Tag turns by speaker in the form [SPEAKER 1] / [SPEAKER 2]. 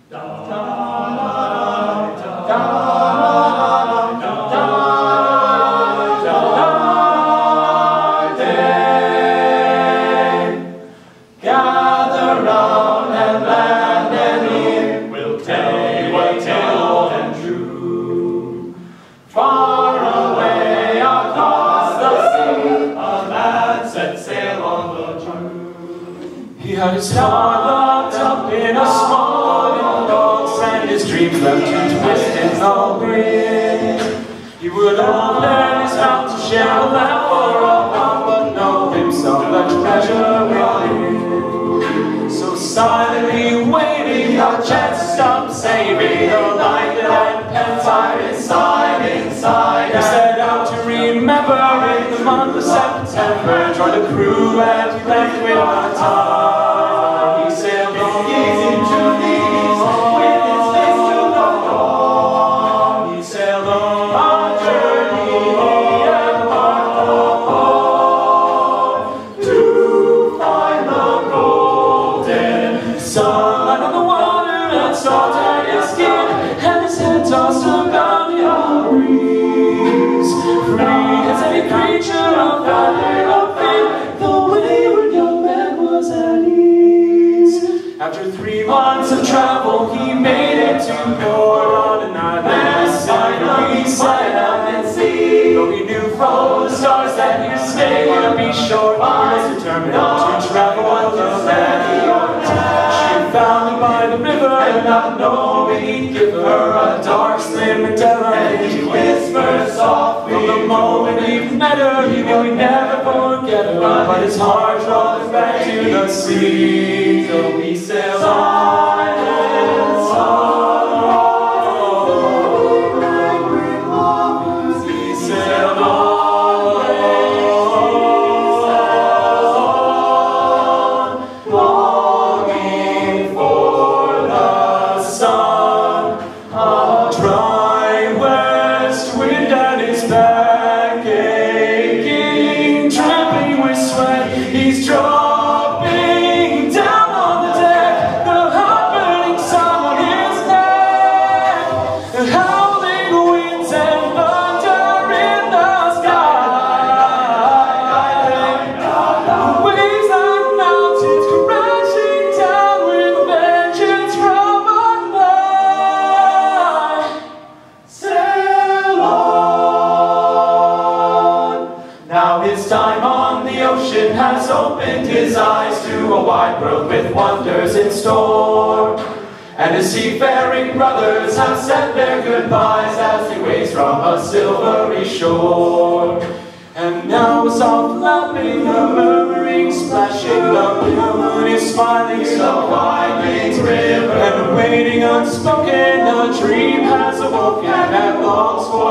[SPEAKER 1] Gather round and land and hear, we'll tell you a tale old and true. Far away across the sea, a lad set sail on the Drew. He had his heart locked up in a small wooden box, and his dreams left him twisted in the wind. He would open his mouth to share a laugh or a while, but know himself the treasure within. So silently waiting a chance to stop saving the life that empire inside. He set out to remember in the month of September, joined a crew and left with the tide. He sailed on easy to these, with his face to the dawn. He sailed on a journey embarked to find the golden sun on the water and salt on his skin, and his head tossed about in the breeze. Free as any creature of feather or fin, the wayward young man was at ease. After 3 months of travel, he made it to port on an island beside the side of the sea. Though he knew from the stars that his stay would be short, he was determined to travel the land. She found him by the river, and not knowing he'd give her a dark, slim endeavor. And he whispered softly, from the moment he met her, he knew he'd never forget her. But his heart drove him back to the sea. So he sailed silent, sorrow, languid lovers. He sailed on, longing for the sun. A dry west wind at his back, aching, dripping with sweat. He's dropping down on the deck, the hot burning sun on his neck, the howling winds and thunder in the sky. The waves like mountains crashing down with vengeance from on high. Sail on. Now his time on the ocean has opened his eyes to a wide world with wonders in store. And his seafaring brothers have said their goodbyes as he waves from a silvery shore. And now a soft lapping, a murmuring, splashing, the moon is smiling, so winding river, and waiting unspoken, a dream has awoken and longs for